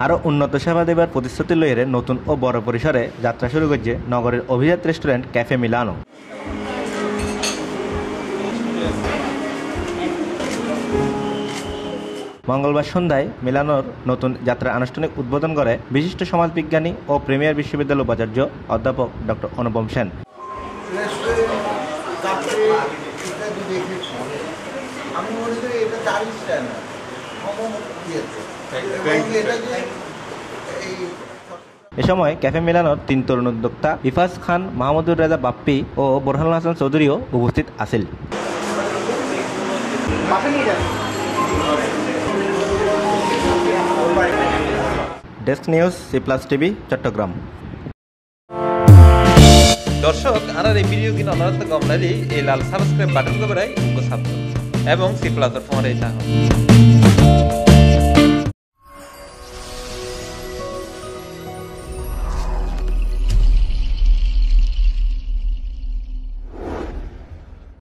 আরও উন্নত সেবা দেবার প্রতিশ্রুতি লইয়ে নতুন ও বড় পরিসরে যাত্রা শুরু করছে নগরের অভিজাত রেস্টুরেন্ট ক্যাফে মিলানো। মঙ্গলবার সন্ধ্যায় মিলানোর নতুন যাত্রার আনুষ্ঠানিক উদ্বোধন করে বিশিষ্ট সমাজবিজ্ঞানী ও প্রিমিয়ার বিশ্ববিদ্যালয় উপাচার্য অধ্যাপক ড.অন সেন। এ সময় ক্যাফে মিলানোর 3 তরুণ উদ্যোক্তা ইফাজ খান, মাহমুদুর রেজা বাপ্পি ও বোরহানুল হাসান চৌধুরীও উপস্থিত আছেন। Desk news Cplus TV Chittagong. দর্শক আর এই ভিডিও কিনা আপনারা গম নালি এই লাল সাবস্ক্রাইব বাটন দবাই উনকো সাবস্ক্রাইব এবং Cplus এর ফোন এই চাও।